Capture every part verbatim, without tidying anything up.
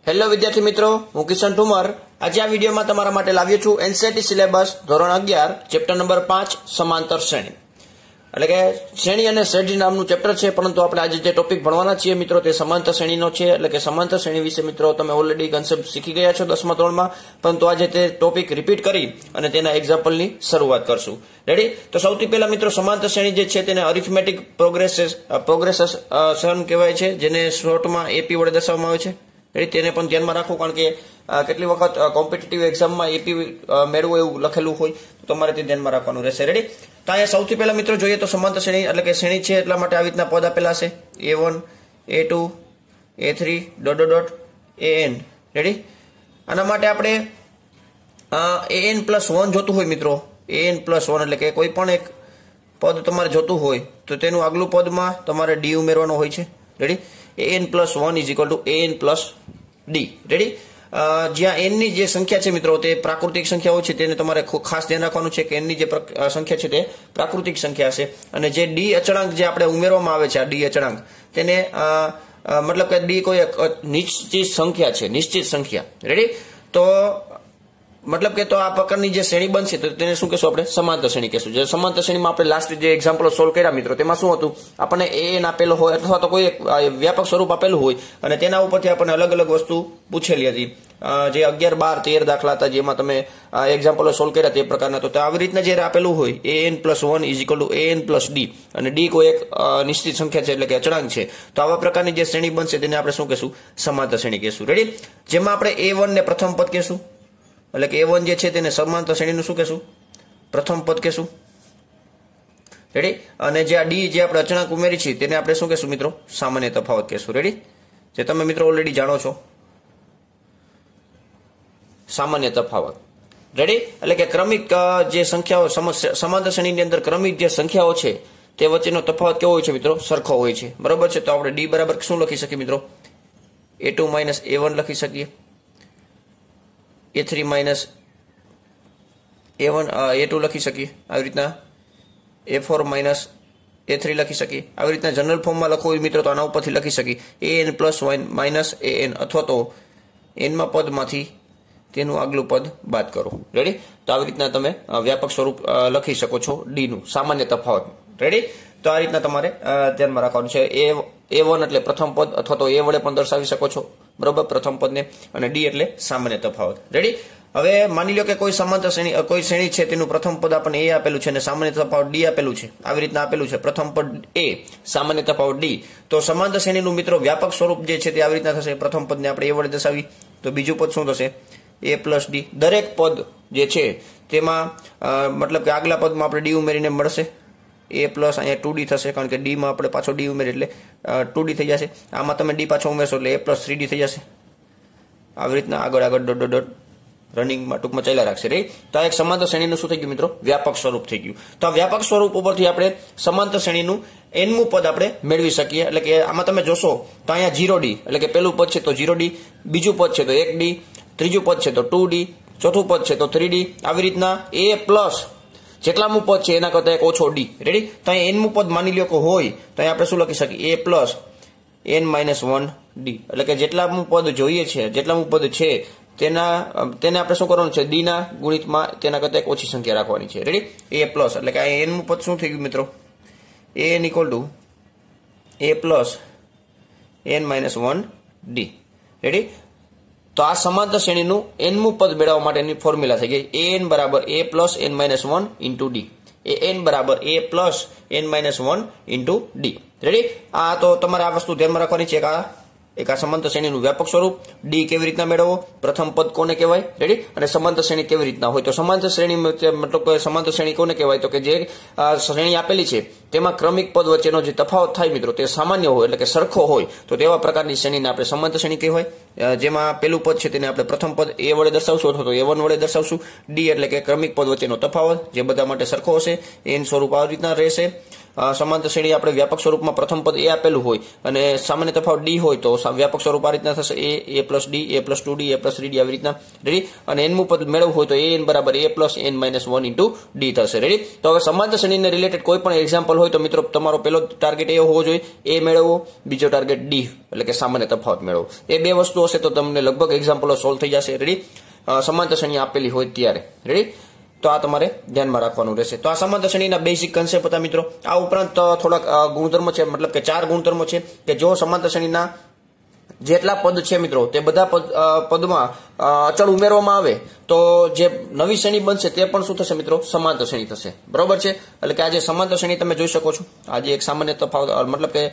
Hello વિદ્યાર્થી મિત્રો, હું કિશન ઠુમર આજે આ વિડીયોમાં તમારા માટે લાવ્યો છું એનસીઈઆરટી સિલેબસ ધોરણ અગિયાર ચેપ્ટર નંબર પાંચ સમાંતર શ્રેણી. એટલે કે શ્રેણી અને શ્રેઢી નામનું ચેપ્ટર છે, પરંતુ આપણે આજે જે ટોપિક ભણવાના છીએ મિત્રો તે સમાંતર શ્રેણીનો છે. એટલે કે સમાંતર શ્રેણી વિશે મિત્રો તમે ઓલરેડી કન્સેપ્ટ શીખી ગયા છો દસમા ધોરણમાં, પરંતુ આજે તે ટોપિક રિપીટ કરી અને તેના એક્ઝામ્પલની શરૂઆત કરશું. રેડી? તો સૌથી પહેલા મિત્રો સમાંતર શ્રેણી જે છે તેને અરિથમેટિક પ્રોગ્રેસેસ પ્રોગ્રેસન કહેવાય છે, જેને શોર્ટમાં એપી વડે દર્શાવવામાં આવે છે. રેડી? તેને પણ ધ્યાનમાં રાખવું, કારણ કે કેટલી વખત કોમ્પિટિટિવ એક્ઝામમાં એપી મેળવવું એવું લખેલું હોય તો તમારે તે ધ્યાનમાં રાખવાનું રહેશે. રેડી? તો અહીંયા સૌથી પહેલા મિત્રો જોઈએ તો સમાંતર શ્રેણી એટલે કે શ્રેણી છે એટલા માટે આવી રીતના પદ આપેલા છે એ one A two A three dot dot dot A N. Ready? આના માટે આપણે એ એન પ્લસ વન જોતું હોય મિત્રો, એ એન પ્લસ વન એટલે કે કોઈ પણ એક પદ તમારે જોતું હોય તો તેનું આગલું પદમાં તમારે ડી ઉમેરવાનો હોય છે. Ready? A N plus one is equal to A N plus D. Ready? જ્યાં એન ની જે સંખ્યા છે મિત્રો તે પ્રાકૃતિક સંખ્યાઓ છે, તેને તમારે ખાસ ધ્યાન રાખવાનું છે કે એન ની જે સંખ્યા છે તે પ્રાકૃતિક સંખ્યા છે, અને જે ડી અચળાંક જે આપણે ઉમેરવામાં આવે છે આ ડી અચળાંક તેને મતલબ કે ડી કોઈ નિશ્ચિત સંખ્યા છે, નિશ્ચિત સંખ્યા. રેડી? તો મતલબ કે તો આ પ્રકારની જે શ્રેણી બનશે તો તેને શું કહેશું આપણે? સમાંતર શ્રેણી કહેશું. જે સમાંતર શ્રેણીમાં આપણે લાસ્ટ જે એક્ઝામ્પલો સોલ્વ કર્યા મિત્રો તેમાં શું હતું, આપણને એ એન આપેલો હોય અથવા તો કોઈ વ્યાપક સ્વરૂપ આપેલું હોય અને તેના ઉપરથી આપણને અલગ અલગ વસ્તુ પૂછેલી હતી. જે અગિયાર બાર તેર દાખલા હતા જેમાં તમે એક્ઝામ્પલો સોલ્વ કર્યા તે પ્રકારના, તો આવી રીતના જે આપેલું હોય A N plus one is equal to A N plus D અને ડી કોઈ એક નિશ્ચિત સંખ્યા છે એટલે કે અચળાંક છે, તો આવા પ્રકારની જે શ્રેણી બનશે તેને આપણે શું કહેશું? સમાંતર શ્રેણી કહેશું. રેડી? જેમાં આપણે એ વન ને પ્રથમ પદ કહેશું, એટલે કે એ વન જે છે તેને સમાંતર શ્રેણીનું શું કહેશું? પ્રથમ પદ કહેશું. રેડી? અને જે આ ડી જે આપણે અચળાંક ઉમેરી છે તેને આપણે શું કહેશું મિત્રો? સામાન્ય તફાવત કહેશું. રેડી? જે તમે મિત્રો ઓલરેડી જાણો છો, સામાન્ય તફાવત. રેડી? એટલે કે ક્રમિક જે સંખ્યાઓ સમાંતર શ્રેણીની અંદર ક્રમિક જે સંખ્યાઓ છે તે વચ્ચેનો તફાવત કેવો હોય છે મિત્રો? સરખો હોય છે. બરાબર છે? તો આપણે ડી બરાબર શું લખી શકીએ મિત્રો? A two minus a one લખી શકીએ, a three minus a one A two લખી શકીએ, આવી રીતના a four minus a three લખી શકીએ. આવી રીતના જનરલ ફોર્મમાં લખવું હોય મિત્રો તો આના ઉપરથી લખી શકીએ a N plus one minus a n, અથવા તો એનમાં પદમાંથી તેનું આગલું પદ બાદ કરો. રેડી? તો આવી રીતના તમે વ્યાપક સ્વરૂપ લખી શકો છો ડીનું સામાન્ય તફાવત. રેડી? તો આ રીતના તમારે ધ્યાનમાં રાખવાનું છે. એ એ વન એટલે પ્રથમ પદ અથવા તો એ વડે પણ દર્શાવી શકો છો, બરોબર, પ્રથમ પદને, અને ડી એટલે સામાન્ય તફાવત. રેડી? હવે માની લો કે કોઈ સમાંતર શ્રેણી કોઈ શ્રેણી છે તેનું પ્રથમ પદ આપણને એ આપેલું છે અને સામાન્ય તફાવત ડી આપેલું છે. આવી રીતના આપેલું છે પ્રથમ પદ એ, સામાન્ય તફાવત ડી. તો સમાંતર શ્રેણીનું મિત્રો વ્યાપક સ્વરૂપ જે છે તે આવી રીતના થશે. પ્રથમ પદને આપણે એ વડે દર્શાવી તો બીજું પદ શું થશે? A plus d. દરેક પદ જે છે તેમાં મતલબ કે આગલા પદમાં આપણે ડી ઉમેરીને મળશે એ પ્લસ, અહીંયા ટુ ડી થશે કારણ કે ડીમાં આપણે પાછો ડી ઉમેરી એટલે ટુ ડી થઈ જશે. આમાં તમે ડી પાછો ઉમેરશો એટલે એ પ્લસ થ્રી ડી થઈ જશે. આવી રીતના આગળ આગળ ડોટ ડોટ ડોટ રનિંગમાં ટૂંકમાં ચાલ્યા રાખશે. રહી? તો આ એક સમાંતર શ્રેણીનું શું થઈ ગયું મિત્રો? વ્યાપક સ્વરૂપ થઈ ગયું. તો આ વ્યાપક સ્વરૂપ ઉપરથી આપણે સમાંતર શ્રેણીનું એનમું પદ આપણે મેળવી શકીએ. એટલે કે આમાં તમે જોશો તો અહીંયા જીરો ડી એટલે કે પેલું પદ છે તો જીરો ડી, બીજું પદ છે તો એક ડી, ત્રીજું પદ છે તો ટુ ડી, ચોથું પદ છે તો થ્રી ડી. આવી રીતના એ પ્લસ જેટલામું પદ છે એના કરતાં એક ઓછો ડી. રેડી? તો અહીં એનમું પદ માની લો કે હોય તો અહીં આપણે શું લખી શકીએ? A plus n minus one d. એટલે કે જેટલામું પદ જોઈએ છે, જેટલામું પદ છે તેના તેને આપણે શું કરવાનું છે? ડી ના ગુણિતમાં તેના કરતાં એક ઓછી સંખ્યા રાખવાની છે. રેડી? એ પ્લસ એટલે કે અહીં એનમું પદ શું થઈ ગયું મિત્રો? A n equal to a plus n minus one d. Ready? તો આ સમાંતર શ્રેણીનું એનમું પદ મેળવવા માટેની ફોર્મ્યુલા થઈ ગઈ એ એન બરાબર a plus n minus one into d. A n બરાબર a plus n minus one into d. Ready? આ તો તમારે આ વસ્તુ ધ્યાનમાં રાખવાની છે કે આ એક આ સમાંતર શ્રેણીનું વ્યાપક સ્વરૂપ ડી કેવી રીતના મેળવવો, પ્રથમ પદ કોને કહેવાય. રેડી? અને સમાંતર શ્રેણી કેવી રીતના હોય. તો સમાંતર શ્રેણી મતલબ સમાંતર શ્રેણી કોને કહેવાય? તો કે જે શ્રેણી આપેલી છે તેમાં ક્રમિક પદ વચ્ચેનો જે તફાવત થાય મિત્રો તે સામાન્ય હોય એટલે કે સરખો હોય, તો તેવા પ્રકારની શ્રેણીને આપણે સમાંતર શ્રેણી કહેવાય. જેમાં પેલું પદ છે તેને આપણે પ્રથમ પદ એ વડે દર્શાવશું અથવા તો એ વન વડે દર્શાવશું. ડી એટલે કે ક્રમિક પદ વચ્ચેનો તફાવત જે બધા માટે સરખો હશે. એન સ્વરૂપ આવી રીતના રહેશે. સમાંતર શ્રેણી આપણે વ્યાપક સ્વરૂપમાં પ્રથમ પદ એ આપેલું હોય અને સામાન્ય તફાવત ડી હોય તો વ્યાપક સ્વરૂપ આ રીતના થશે a a plus d a plus two d a plus three d આવી રીતના રેડી અને એનમું પદ મેળવવું હોય તો એ એન બરાબર a plus n minus one into d થશે રેડી તો હવે સમાંતર શ્રેણીને રિલેટેડ કોઈ પણ એક્ઝામ્પલ હોય તો મિત્રો તમારો પહેલો ટાર્ગેટ એ હોવો જોઈએ એ મેળવવો બીજો ટાર્ગેટ ડી એટલે કે સામાન્ય તફાવત મેળવવો એ બે વસ્તુ હશે તો તમને લગભગ એક્ઝામ્પલો સોલ્વ થઈ જશે રેડી સમાંતર શ્રેણી આપેલી હોય ત્યારે રેડી તો આ તમારે ધ્યાનમાં રાખવાનું રહેશે તો આ સમાંતર શ્રેણીના બેઝિક કન્સેપ્ટ હતા મિત્રો આ ઉપરાંત થોડાક ગુણધર્મો છે મતલબ કે ચાર ગુણધર્મો છે કે જો સમાંતર શ્રેણીના જેટલા પદ છે મિત્રો તે બધા પદ પદમાં અચળ ઉમેરવામાં આવે તો જે નવી શ્રેણી બનશે તે પણ શું થશે મિત્રો સમાંતર શ્રેણી થશે બરોબર છે એટલે કે આ જે સમાંતર શ્રેણી તમે જોઈ શકો છો આજે એક સામાન્ય તફાવત મતલબ કે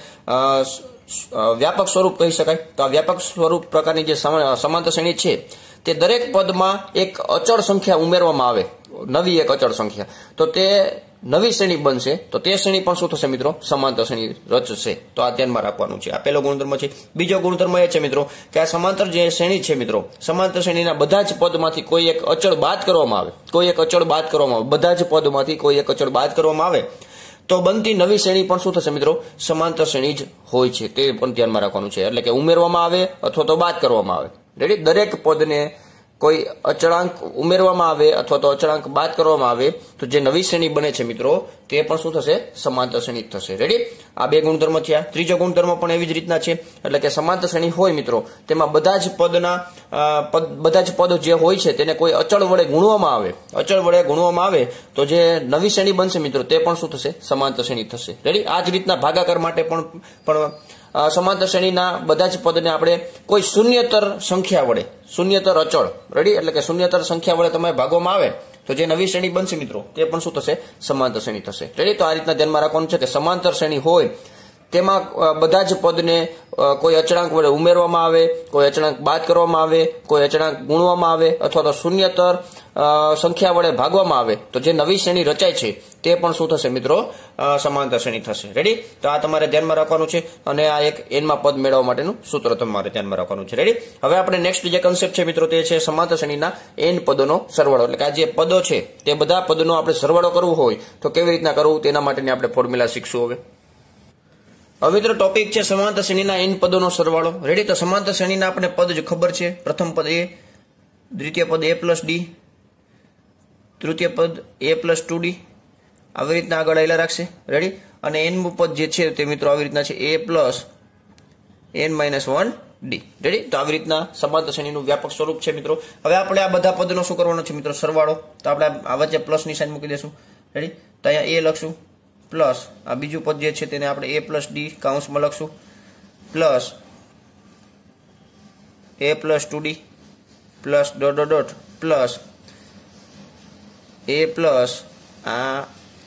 વ્યાપક સ્વરૂપ કહી શકાય તો આ વ્યાપક સ્વરૂપ પ્રકારની જે સમાંતર શ્રેણી છે તે દરેક પદમાં એક અચળ સંખ્યા ઉમેરવામાં આવે નવી એક અચળ સંખ્યા તો તે નવી શ્રેણી બનશે તો તે શ્રેણી પણ શું થશે મિત્રો સમાંતર શ્રેણી રચશે તો આ ધ્યાનમાં રાખવાનું છે આ પહેલો ગુણધર્મ છે બીજો ગુણધર્મ એ છે મિત્રો કે આ સમાંતર જે શ્રેણી છે મિત્રો સમાંતર શ્રેણીના બધા જ પદમાંથી કોઈ એક અચળ બાદ કરવામાં આવે કોઈ એક અચળ બાદ કરવામાં આવે બધા જ પદમાંથી કોઈ એક અચળ બાદ કરવામાં આવે તો બનતી નવી શ્રેણી પણ શું થશે મિત્રો સમાંતર શ્રેણી જ હોય છે તે પણ ધ્યાનમાં રાખવાનું છે એટલે કે ઉમેરવામાં આવે અથવા તો બાદ કરવામાં આવે રેડી દરેક પદને કોઈ અચળાંક ઉમેરવામાં આવે અથવા તો અચળાંક બાદ કરવામાં આવે તો જે નવી શ્રેણી બને છે મિત્રો તે પણ શું થશે સમાંતર શ્રેણી થશે રેડી આ બે ગુણધર્મ થયા ત્રીજો ગુણધર્મ પણ એવી જ રીતના છે એટલે કે સમાંતર શ્રેણી હોય મિત્રો તેમાં બધા જ પદના બધા જ પદ જે હોય છે તેને કોઈ અચળ વડે ગુણવામાં આવે અચળ વડે ગુણવામાં આવે તો જે નવી શ્રેણી બનશે મિત્રો તે પણ શું થશે સમાંતર શ્રેણી થશે રેડી આ જ રીતના ભાગાકાર માટે પણ પણ સમાંતર શ્રેણીના બધા જ પદને આપણે કોઈ શૂન્યતર સંખ્યા વડે શૂન્યતર અચળ રેડી એટલે કે શૂન્યતર સંખ્યા વડે તમે ભાગવામાં આવે તો જે નવી શ્રેણી બનશે મિત્રો તે પણ શું થશે સમાંતર શ્રેણી થશે રેડી તો આ રીતના ધ્યાનમાં રાખવાનું છે કે સમાંતર શ્રેણી હોય તેમાં બધા જ પદને કોઈ અચળાંક વડે ઉમેરવામાં આવે કોઈ અચળાંક બાદ કરવામાં આવે કોઈ અચળાંક ગુણવામાં આવે અથવા તો શૂન્યતર સંખ્યા વડે ભાગવામાં આવે તો જે નવી શ્રેણી રચાય છે તે પણ શું થશે મિત્રો સમાંતર શ્રેણી થશે રેડી તો આ તમારે ધ્યાનમાં રાખવાનું છે અને આ એક એનમાં પદ મેળવવા માટેનું સૂત્ર તમારે ધ્યાનમાં રાખવાનું છે રેડી હવે આપણે નેક્સ્ટ જે કન્સેપ્ટ છે મિત્રો તે છે સમાંતર શ્રેણીના એન પદોનો સરવાળો એટલે કે આ જે પદો છે તે બધા પદોનો આપણે સરવાળો કરવો હોય તો કેવી રીતના કરવું તેના માટેની આપણે ફોર્મ્યુલા શીખશું હવે હવે મિત્રો ટોપિક છે સમાંતર શ્રેણીના એન પદોનો સરવાળો રેડી તો સમાંતર શ્રેણીના આપણે પદ જ ખબર છે પ્રથમ પદ એ દ્વિતીય પદ એ પ્લસ ડી તૃતીય પદ એ પ્લસ ટુ ડી આવી રીતના આગળ આવેલા રાખશે રેડી અને એનમું પદ જે છે તે મિત્રો આવી રીતના છે a plus n minus one d ready તો આવી રીતના સમાંતર શ્રેણીનું વ્યાપક સ્વરૂપ છે મિત્રો હવે આપણે આ બધા પદનો શું કરવાનો છે મિત્રો સરવાળો તો આપણે આ વચ્ચે પ્લસ ની સાઈન મૂકી દેશું રેડી તો અહીંયા એ લખશું પ્લસ આ બીજું પદ જે છે તેને આપણે એ પ્લસ ડી કાઉન્સમાં લખશું plus a plus two d plus dot dot dot plus a plus આ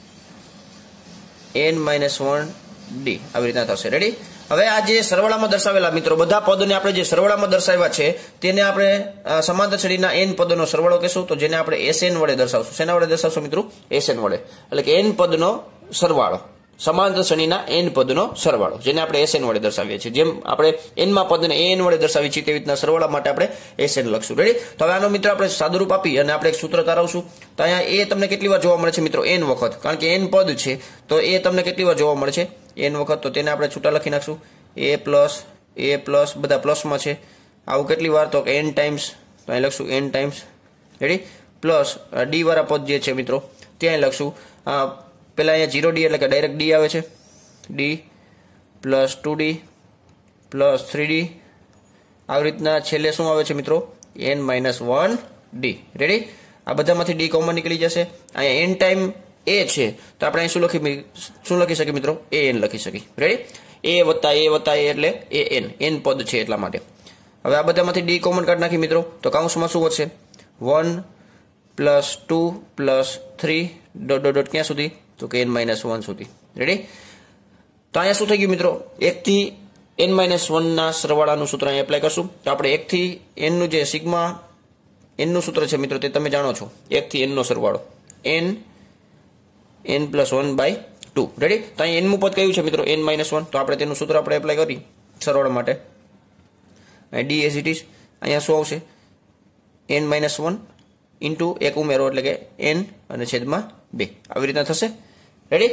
એન માઇનસ વન ડી આવી રીતના થશે રેડી હવે આ જે સરવાળામાં દર્શાવેલા મિત્રો બધા પદોને આપણે જે સરવાળામાં દર્શાવ્યા છે તેને આપણે સમાંતર શ્રેણીના એન પદોનો સરવાળો કહેશું તો જેને આપણે એસએન વડે દર્શાવશું શેના વડે દર્શાવશું મિત્રો એસએન વડે એટલે કે એન પદનો સરવાળો સમાંતર શ્રેણીના એન પદનો સરવાળો જેને આપણે એસએન વડે દર્શાવીએ છીએ જેમ આપણે એનમાં પદને એન વડે દર્શાવીએ છીએ તેવી રીતના સરવાળા માટે આપણે એસએન લખશું રેડી તો હવે આનો મિત્રો આપણે સાદુરૂપ આપી અને આપણે એક સૂત્ર તારવશું તો અહીંયા એ તમને કેટલી વાર જોવા મળે છે મિત્રો એન વખત કારણ કે એન પદ છે તો એ તમને કેટલી વાર જોવા મળે છે એન વખત તો તેને આપણે છૂટા લખી નાખશું એ પ્લસ એ પ્લસ બધા પ્લસમાં છે આવું કેટલી વાર તો એન ટાઈમ્સ તો અહીં લખશું n times ready plus d વાળા પદ જે છે મિત્રો ત્યાં લખશું પેલા અહીંયા જીરો ડી એટલે કે ડાયરેક્ટ ડી આવે છે d plus two d plus three d આવી રીતના છેલ્લે શું આવે છે મિત્રો n minus one d ready આ બધામાંથી ડી કોમન નીકળી જશે અહીંયા એન ટાઈમ એ છે તો આપણે અહીં શું લખી શું લખી શકીએ મિત્રો એ એન લખી શકીએ રેડી એ વત્તા એ વત્તા એ એટલે એ એન એન પદ છે એટલા માટે હવે આ બધામાંથી ડી કોમન કાઢી નાખી મિત્રો તો કાઉન્સમાં શું વધશે one plus two plus three dot dot dot ક્યાં સુધી તો કે એન માઇનસ વન સુધી રેડી તો અહીંયા શું થઈ ગયું મિત્રો એકથી એન માઇનસ વનના સરવાળાનું સૂત્ર અહીંયા એપ્લાય કરશું તો આપણે એકથી એનનું જે સિગ્મા એનનું સૂત્ર છે મિત્રો તે તમે જાણો છો એકથી એનનો સરવાળો n n plus one by two ready તો અહીં એનનું પદ કયું છે મિત્રો એન માઇનસ વન તો આપણે તેનું સૂત્ર આપણે એપ્લાય કરી સરવાળા માટે ડી એઝ ઇટ ઇઝ અહીંયા શું આવશે એન માઇનસ વન ઇન્ટુ એક ઉમેરો એટલે કે એન અને છેદમાં બે આવી રીતના થશે રેડી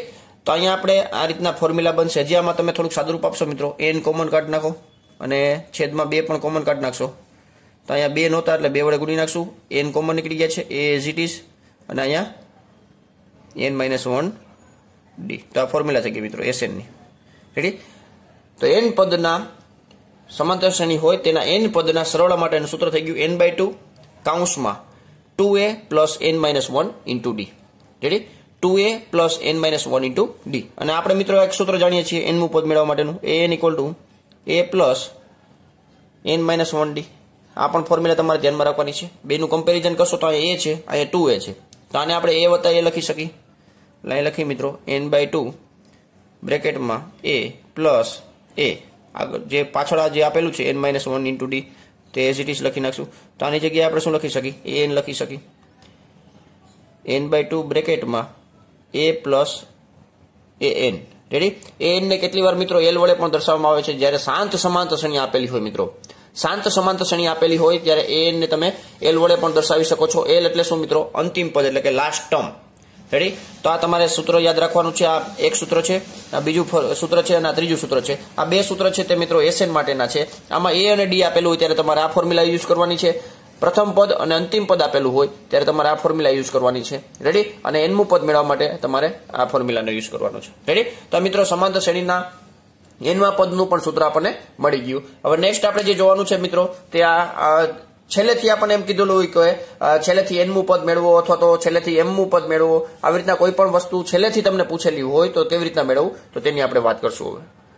તો અહીંયા આપણે આ રીતના ફોર્મ્યુલા બનશે. હજી આમાં તમે થોડુંક સાદુરૂપ આપશો મિત્રો. એન કોમન કાઢી નાખો અને છેદમાં બે પણ કોમન કાઢી નાખશો. તો અહીંયા બે નહોતા એટલે બે વડે ગુણી નાખશું. એન કોમન નીકળી ગયા છે એ એઝ ઇટ ઇઝ અને અહીંયા એન માઇનસ વન ડી. તો આ ફોર્મ્યુલા થઈ ગઈ મિત્રો એસએનની. રેડી. તો એન પદના સમાંતર શ્રેણી હોય તેના એન પદના સરવાળા માટેનું સૂત્ર થઈ ગયું એન બાય ટુ કાઉન્સમાં two a plus n minus one into d. Ready. Two a plus n minus one into d. અને આપણે મિત્રો એક સૂત્ર જાણીએ છીએ એનનું પદ મેળવવા માટેનું a n equal to a plus n minus one d. આ પણ ફોર્મ્યુલા તમારે ધ્યાનમાં રાખવાની છે. બેનું કમ્પેરિઝન કરશો તો અહીંયા એ છે અહીંયા ટુ એ છે. તો આને આપણે એ વત્તા એ લખી શકીએ. લાઈ લખી મિત્રો એન બાય ટુ બ્રેકેટમાં એ પ્લસ એ આગળ જે પાછળ જે આપેલું છે n minus one into d તે એઝ ઇટ ઇઝ લખી નાખશું. તો આની જગ્યાએ આપણે શું લખી શકીએ એ એન લખી શકીએ. એન બાય ટુ બ્રેકેટમાં a plus a N. Ready. A n ને કેટલી વાર મિત્રો એલ વડે પણ દર્શાવવામાં આવે છે જ્યારે શાંત સમાંતર શ્રેણી આપેલી હોય મિત્રો. શાંત સમાંતર શ્રેણી આપેલી હોય ત્યારે એ એન ને તમે એલ વડે પણ દર્શાવી શકો છો. એલ એટલે શું મિત્રો અંતિમ પદ એટલે કે લાસ્ટ ટર્મ. રેડી. તો આ તમારે સૂત્ર યાદ રાખવાનું છે. આ એક સૂત્ર છે, આ બીજું સૂત્ર છે અને આ ત્રીજું સૂત્ર છે. આ બે સૂત્ર છે તે મિત્રો એસએન માટેના છે. આમાં એ અને ડી આપેલું હોય ત્યારે તમારે આ ફોર્મ્યુલા યુઝ કરવાની છે. પ્રથમ પદ અને અંતિમ પદ આપેલું હોય ત્યારે તમારે આ ફોર્મ્યુલા યુઝ કરવાની છે. રેડી. અને એનમું પદ મેળવવા માટે તમારે આ ફોર્મ્યુલાનો યુઝ કરવાનો છે. રેડી. તો મિત્રો સમાંતર શ્રેણીના એનમા પદનું પણ સૂત્ર આપણને મળી ગયું. હવે નેક્સ્ટ આપણે જે જોવાનું છે મિત્રો તે આ છેલ્લેથી આપણને એમ કીધેલું હોય કે છેલ્લેથી એનમું પદ મેળવો અથવા તો છેલ્લેથી એમમું પદ મેળવો. આવી રીતના કોઈ પણ વસ્તુ છેલ્લેથી તમને પૂછેલી હોય તો કેવી રીતના મેળવવું તો તેની આપણે વાત કરશું.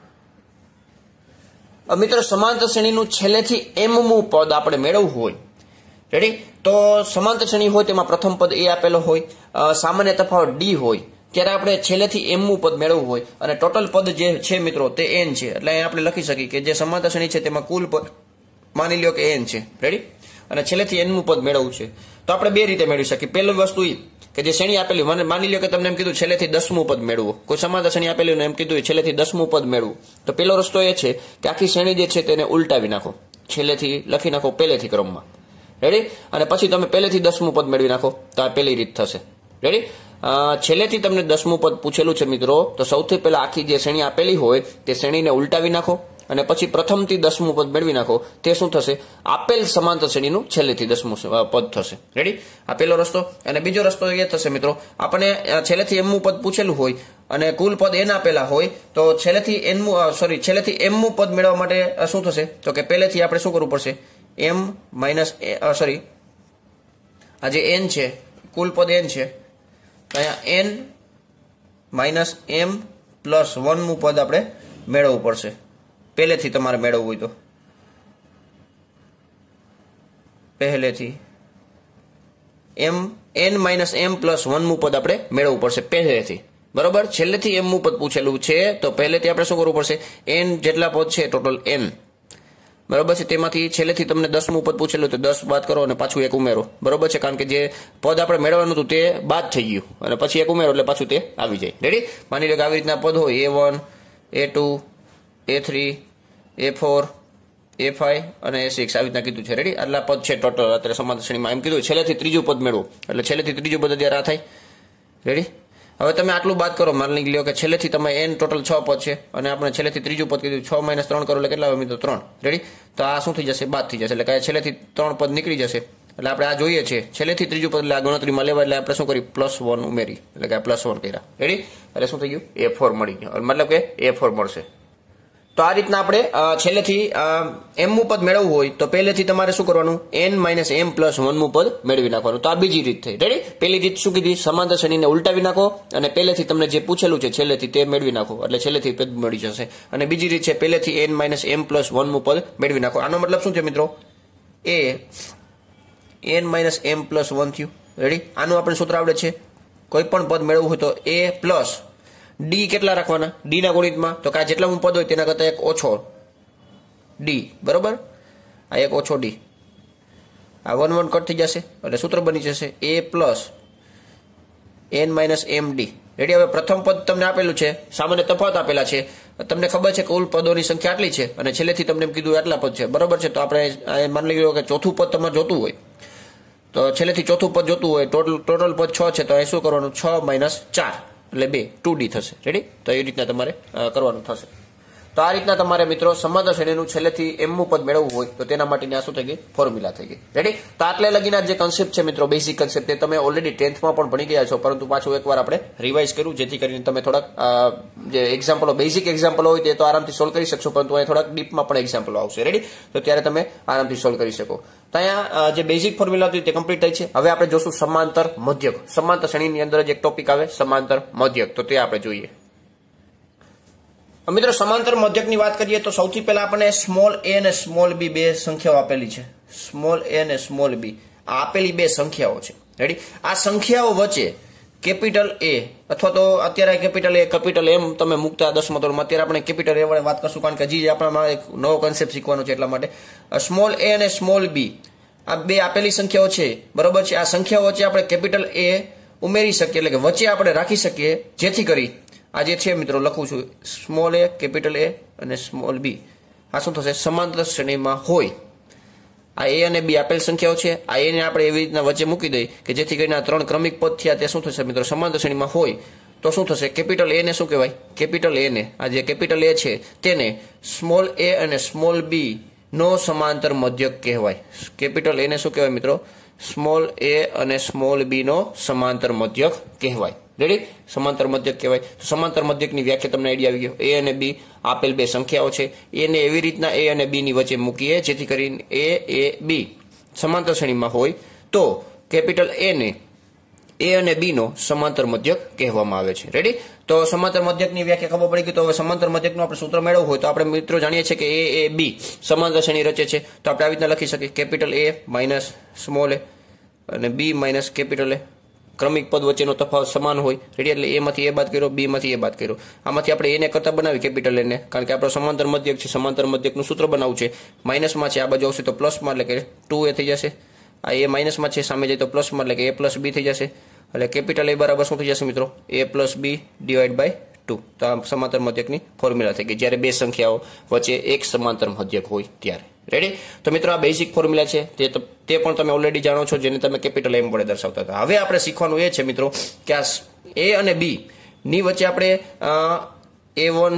હવે મિત્રો સમાંતર શ્રેણીનું છેલ્લેથી એમમું પદ આપણે મેળવવું હોય. રેડી. તો સમાંતર શ્રેણી હોય તેમાં પ્રથમ પદ એ આપેલો હોય, સામાન્ય તફાવત ડી હોય ત્યારે આપણે છેલ્લેથી એમમું પદ મેળવવું હોય અને ટોટલ પદ જે છે મિત્રો તે એન છે. એટલે અહીં આપણે લખી શકીએ કે જે સમાંતર શ્રેણી છે તેમાં કુલ પદ માની લ્યો કે એન છે. રેડી. અને છેલ્લેથી એનમું પદ મેળવવું છે તો આપણે બે રીતે મેળવી શકીએ. પહેલી વસ્તુ એ કે જે શ્રેણી આપેલી મને માની લ્યો કે તમને એમ કીધું છેલ્લેથી દસમું પદ મેળવો. કોઈ સમાંતર શ્રેણી આપેલી એમ કીધું છેલ્લેથી દસમું પદ મેળવું. તો પહેલો રસ્તો એ છે કે આખી શ્રેણી જે છે તેને ઉલટાવી નાખો. છેલ્લેથી લખી નાખો પહેલેથી ક્રમમાં. રેડી. અને પછી તમે પહેલેથી દસમું પદ મેળવી નાખો તો આ પહેલી રીત થશે. રેડી. છેલ્લેથી તમને દસમું પદ પૂછેલું છે મિત્રો તો સૌથી પહેલા આખી જે શ્રેણી આપેલી હોય તે શ્રેણીને ઉલટાવી નાખો અને પછી પ્રથમથી દસમું પદ મેળવી નાખો. તે શું થશે આપેલ સમાંતર શ્રેણીનું છેલ્લેથી દસમું પદ થશે. રેડી. આ પહેલો રસ્તો. અને બીજો રસ્તો એ થશે મિત્રો આપણે છેલ્લેથી એમમું પદ પૂછેલું હોય અને કુલ પદ એન આપેલા હોય તો છેલ્લેથી એનમું સોરી છેલ્લેથી એમમું પદ મેળવવા માટે શું થશે તો કે પહેલેથી આપણે શું કરવું પડશે એમ માઇનસ સોરી આ જે એન છે કુલ પદ એન છે અહીંયા એન માઇનસ એમ પ્લસ વનમું પદ આપણે મેળવવું પડશે પહેલેથી તમારે મેળવવું હોય તો. પહેલેથી એમ એન માઇનસ એમ પ્લસ વનમું પદ આપણે મેળવવું પડશે પહેલેથી. બરોબર. છેલ્લેથી એમમું પદ પૂછેલું છે તો પહેલેથી આપણે શું કરવું પડશે એન જેટલા પદ છે ટોટલ એન બરોબર છે તેમાંથી છેલ્લેથી તમને દસમું પદ પૂછેલું તો દસ બાદ કરો અને પાછું એક ઉમેરો. બરોબર છે કારણ કે જે પદ આપણે મેળવવાનું હતું તે બાદ થઈ ગયું અને પછી એક ઉમેરો એટલે પાછું તે આવી જાય. રેડી. માની લો કે આવી રીતના પદ હોય a one A two A three a four a five અને એ સિક્સ આવી રીતના કીધું છે. રેડી. આટલા પદ છે ટોટલ અત્યારે સમાંતર શ્રેણીમાં એમ કીધું છેલ્લેથી ત્રીજું પદ મેળવો એટલે છેલ્લેથી ત્રીજું પદ અત્યારે આ થાય. રેડી. હવે તમે આટલું બાદ કરો માની લો કે છેલ્લેથી તમે એન ટોટલ છ પદ છે અને આપણે છેલ્લેથી ત્રીજું પદ કીધું છ માઇનસ ત્રણ કરો એટલે કેટલા આવે મિત્રો ત્રણ. રેડી. તો આ શું થઈ જશે બાદ થઈ જશે એટલે કે છેલ્લેથી ત્રણ પદ નીકળી જશે એટલે આપણે આ જોઈએ છે છેલ્લેથી ત્રીજું પદ એટલે આ ગણતરીમાં લેવા એટલે આપણે શું કરી પ્લસ વન ઉમેરી એટલે કે આ પ્લસ વન કર્યા. રેડી. એટલે શું થઈ ગયું એ ફોર મળી ગયું મતલબ કે એ ફોર મળશે. તો આ રીતના આપણે છેલ્લેથી એમમું પદ મેળવવું હોય તો પહેલેથી તમારે શું કરવાનું એન માઇનસ એમ પ્લસ વનમું પદ મેળવી નાખવાનું. તો આ બીજી રીત થઈ. રેડી. પહેલી રીત શું કીધી સમાંતર શ્રેણીને ઉલટાવી નાખો અને પહેલેથી તમને જે પૂછેલું છે છેલ્લેથી તે મેળવી નાખો એટલે છેલ્લેથી પદ મળી જશે. અને બીજી રીત છે પહેલેથી એન માઇનસ એમ પ્લસ વનમું પદ મેળવી નાખો. આનો મતલબ શું છે મિત્રો a n minus m plus one થયું. રેડી. આનું આપણે સૂત્ર આવડે છે કોઈ પણ પદ મેળવવું હોય તો એ પ્લસ ડી કેટલા રાખવાના ડી ના ગુણિતમાં તો કે આ જેટલા પદ હોય તેના કરતા એક ઓછો ડી. બરોબર. આ એક ઓછો ડી આ વન વન કટ થઈ જશે એટલે સૂત્ર બની જશે a plus n minus m d. Ready. હવે પ્રથમ પદ તમને આપેલું છે સામાન્ય તફાવત આપેલા છે તમને ખબર છે કે કુલ પદોની સંખ્યા આટલી છે અને છેલ્લેથી તમને એમ કીધું આટલા પદ છે. બરોબર છે. તો આપણે માની લઈએ કે ચોથું પદ તમારે જોતું હોય તો છેલ્લેથી ચોથું પદ જોતું હોય ટોટલ ટોટલ પદ છ છે તો અહીં શું કરવાનું છ માઇનસ ચાર. એટલે બે ટુ ડી થશે. રેડી? તો એ રીતના તમારે કરવાનું થશે. તો આ રીતના તમારે મિત્રો સમાંતર શ્રેણીનું છેલ્લેથી એમનું પદ મેળવવું હોય તો તેના માટેની આ શું થઈ ગઈ? ફોર્મ્યુલા થઈ ગઈ. રેડી? તો આટલે લગીના જે કન્સેપ્ટ છે મિત્રો, બેઝિક કન્સેપ્ટ, તે તમે ઓલરેડી ટેન્થમાં પણ ભણી ગયા છો, પરંતુ પાછું એકવાર આપણે રિવાઇઝ કર્યું જેથી કરીને તમે થોડાક જે એક્ઝામ્પલો, બેઝિક એક્ઝામ્પલો હોય તે તો આરામથી સોલ્વ કરી શકશો, પરંતુ અહીં થોડાક ડીપમાં પણ એક્ઝામ્પલો આવશે. રેડી? તો ત્યારે તમે આરામથી સોલ્વ કરી શકો. તો અહીંયા જે બેઝિક ફોર્મ્યુલા હતી તે કમ્પ્લીટ થઈ છે. હવે આપણે જોશું સમાંતર મધ્યક. સમાંતર શ્રેણીની અંદર જ એક ટોપિક આવે સમાંતર મધ્યક, તો તે આપણે જોઈએ. મિત્રો સમાંતર મધ્યકની વાત કરીએ તો સૌથી પહેલા આપણને સ્મોલ એ અને સ્મોલ બી બે સંખ્યાઓ આપેલી છે. સ્મોલ એ અને સ્મોલ બી આ આપેલી બે સંખ્યાઓ છે. રેડી? આ સંખ્યાઓ વચ્ચે કેપિટલ એ અથવા તો અત્યારે કેપિટલ એ કેપિટલ એમ તમે મૂકતા દસમા ધોરણમાં, અત્યારે આપણે કેપિટલ એ વડે વાત કરશું કારણ કે હજી આપણામાં એક નવો કન્સેપ્ટ શીખવાનો છે, એટલા માટે સ્મોલ એ અને સ્મોલ બી આ બે આપેલી સંખ્યાઓ છે. બરોબર છે? આ સંખ્યાઓ વચ્ચે આપણે કેપિટલ એ ઉમેરી શકીએ, એટલે કે વચ્ચે આપણે રાખી શકીએ, જેથી કરી આ જે છે મિત્રો લખું છું સ્મોલ એ, કેપિટલ એ અને સ્મોલ બી, આ શું થશે? સમાંતર શ્રેણીમાં હોય. આ એ અને બી આપેલ સંખ્યાઓ છે. આ એ ને આપણે એવી રીતના વચ્ચે મૂકી દઈએ કે જેથી કરીને આ ત્રણ ક્રમિક પદ થયા તે શું થશે મિત્રો? સમાંતર શ્રેણીમાં હોય. તો શું થશે? કેપિટલ એ ને શું કહેવાય? કેપિટલ એ ને, આ જે કેપિટલ એ છે તેને સ્મોલ એ અને સ્મોલ બી નો સમાંતર મધ્યક કહેવાય. કેપિટલ એ ને શું કહેવાય મિત્રો? સ્મોલ એ અને સ્મોલ બી નો સમાંતર મધ્યક કહેવાય. રેડી? સમાંતર મધ્યક કહેવાય. તો સમાંતર મધ્યકની વ્યાખ્યા તમને આઈડિયા આવી ગયો. એ અને બી આપેલ બે સંખ્યાઓ છે, એને એવી રીતના એ અને બી ની વચ્ચે મૂકીએ જેથી કરીને એ એ બી સમાંતર શ્રેણીમાં હોય તો કેપિટલ એ ને એ અને બી નો સમાંતર મધ્યક કહેવામાં આવે છે. રેડી? તો સમાંતર મધ્યકની વ્યાખ્યા ખબર પડી ગઈ. તો હવે સમાંતર મધ્યકનું આપણે સૂત્ર મેળવવું હોય તો આપણે મિત્રો જાણીએ છીએ કે એ એ બી સમાંતર શ્રેણી રચે છે. તો આપણે આવી રીતના લખી શકીએ capital A minus small a અને બી માઇનસ કેપિટલ એ. ક્રમિક પદ વચ્ચેનો તફાવત સમાન હોય. રેડી? એટલે એ માંથી એ બાદ કર્યો, બી માંથી એ બાદ કર્યો. આમાંથી આપણે એને કરતા બનાવી કેપિટલ એને, કારણ કે આપણો સમાંતર મધ્યક છે. સમાંતર મધ્યકનું સૂત્ર બનાવવું છે. માઇનસમાં છે, આ બાજુ આવશે તો પ્લસમાં, એટલે કે ટુ એ થઈ જશે. આ એ માઇનસમાં છે, સામે જાય તો પ્લસમાં, એટલે કે એ પ્લસ બી થઈ જશે. એટલે કેપિટલ એ બરાબર શું થઈ જશે મિત્રો? A plus b divide by two. તો આ સમાંતર મધ્યકની ફોર્મ્યુલા થઈ ગઈ જ્યારે બે સંખ્યાઓ વચ્ચે એક સમાંતર મધ્યક હોય ત્યારે. રેડી? તો મિત્રો આ બેઝિક ફોર્મ્યુલા છે, તે તે પણ તમે ઓલરેડી જાણો છો, જેને તમે કેપિટલ એમ વડે દર્શાવતા હતા. હવે આપણે શીખવાનું એ છે મિત્રો કે આ એ અને બી ની વચ્ચે આપણે a one,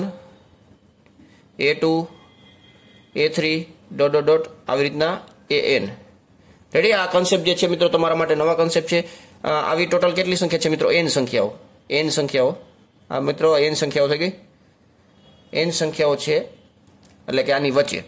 A two, A three dot dot dot આવી રીતના એ એન. રેડી? આ કન્સેપ્ટ જે છે મિત્રો તમારા માટે નવા કન્સેપ્ટ છે. આવી ટોટલ કેટલી સંખ્યા છે મિત્રો? એન સંખ્યાઓ. એન સંખ્યાઓ આ મિત્રો એન સંખ્યાઓ થઈ ગઈ. એન સંખ્યાઓ છે એટલે કે આની વચ્ચે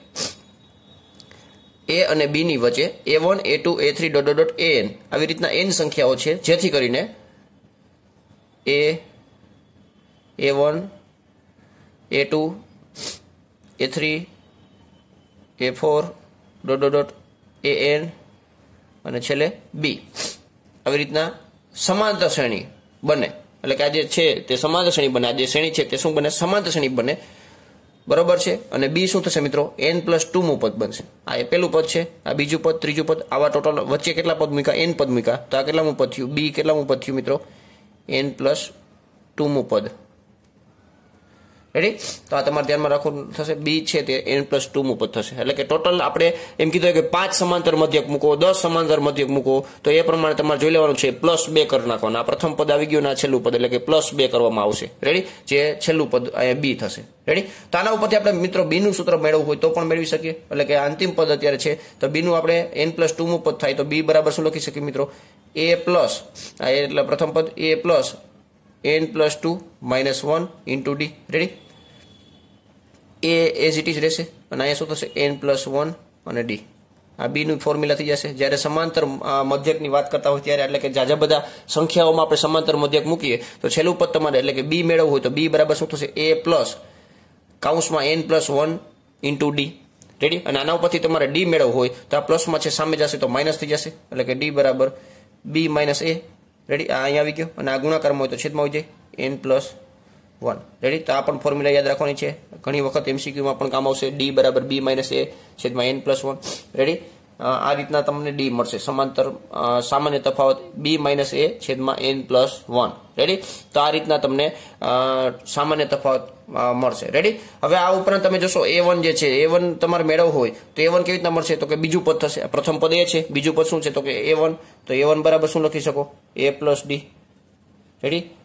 એ અને બી ની વચ્ચે a one, A two, A three dot dot A n આવી રીતના એન સંખ્યાઓ છે, જેથી કરીને a a one, A two, A three, a four dot dot dot A n અને છેલ્લે બી આવી રીતના સમાંતર શ્રેણી બને. એટલે કે આ જે છે તે સમાંતર શ્રેણી બને. આ જે શ્રેણી છે તે શું બને? સમાંતર શ્રેણી બને. બરોબર છે? અને બી શું થશે મિત્રો? એન પ્લસ ટુ મુ પદ બનશે. આ એ પેલું પદ છે, આ બીજું પદ, ત્રીજું પદ, આવા ટોટલ વચ્ચે કેટલા પદ મૂક્યા? એન પદ મૂક્યા. તો આ કેટલામું પદ થયું? બી કેટલામું પદ થયું મિત્રો? એન પ્લસ ટુ મુ પદ. રેડી? તો આ તમારે ધ્યાનમાં રાખવું થશે. બી છે તે એન પ્લસ ટુ મુ પદ થશે. એટલે કે ટોટલ આપણે એમ કીધું કે પાંચ સમાંતર મધ્યક મૂકો, દસ સમાંતર મધ્યક મૂકો, તો એ પ્રમાણે તમારે જોઈ લેવાનું છે. પ્લસ બે કરી નાખવાના. આ પ્રથમ પદ આવી ગયું ને આ છેલ્લું પદ, એટલે કે પ્લસ બે કરવામાં આવશે. રેડી? જે છેલ્લું પદ અહીંયા બી થશે. રેડી? તો આના ઉપરથી આપણે મિત્રો બી નું સૂત્ર મેળવવું હોય તો પણ મેળવી શકીએ. એટલે કે અંતિમ પદ અત્યારે છે તો બી નું આપણે એન પ્લસ ટુ મુ પદ થાય તો બી બરાબર શું લખી શકીએ મિત્રો? એ પ્લસ આ એટલે પ્રથમ પદ a plus n plus two minus one into d. Ready? A as it is રહેશે અને અહીંયા શું થશે? એન પ્લસ વન અને ડી. આ બી નું ફોર્મ્યુલા થઈ જશે. જ્યારે સમાંતર મધ્યકની વાત કરતા હોય ત્યારે, એટલે કે જાજા બધા સંખ્યાઓમાં આપણે સમાંતર મધ્યક મૂકીએ તો છેલ્લું પદ તમારે એટલે કે બી મેળવવું હોય તો બી બરાબર શું થશે? એ પ્લસ કાઉન્સમાં n plus one into d. Ready? અને આના ઉપરથી તમારે ડી મેળવવું હોય તો આ પ્લસમાં છે, સામે જશે તો માઇનસ થઈ જશે. એટલે કે ડી બરાબર બી માઇનસ એ. રેડી? આ અહીંયા આવી ગયો અને આ ગુણાકારમાં હોય તો છેદમાં આવી જાય એન પ્લસ વન. રેડી? તો આ પણ ફોર્મ્યુલા યાદ રાખવાની છે, ઘણી વખત એમસીક્યુમાં પણ કામ આવશે. ડી બરાબર બી માઇનસ એ છેદમાં એન પ્લસ વન. રેડી? આ રીતના તમને ડી મળશે. સમાંતર સામાન્ય તફાવત બી માઇનસ એ છેદમાં એન પ્લસ વન. રેડી? તો આ રીતના તમને સામાન્ય તફાવત મળશે. રેડી? હવે આ ઉપરાંત તમે જોશો એ વન જે છે એ વન તમારે મેળવવું હોય તો એ વન કેવી રીતના મળશે? તો કે બીજું પદ થશે. પ્રથમ પદ એ છે, બીજું પદ શું છે? તો કે એ વન. તો એ વન બરાબર શું લખી શકો? A plus D. Ready?